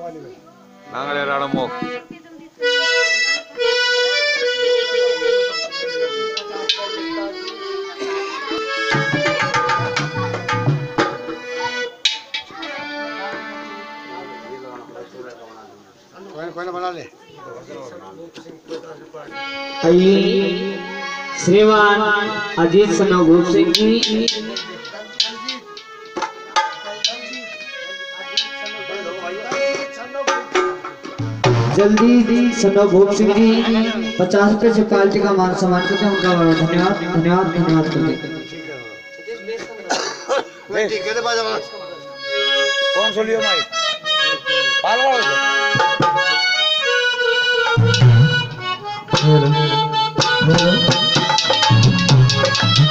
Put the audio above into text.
नांगले राणमुख कोई बना ले। आइए श्रीमान अजीत सनोभूप सिंह जी जल्दी सनोभूप सिंह जी 50 रुपए से पार्टी का मान सम्मान करते हैं। उनका धन्यवाद धन्यवाद धन्यवाद करते हैं। कौन सो लियो माइक पाल वालों हेलो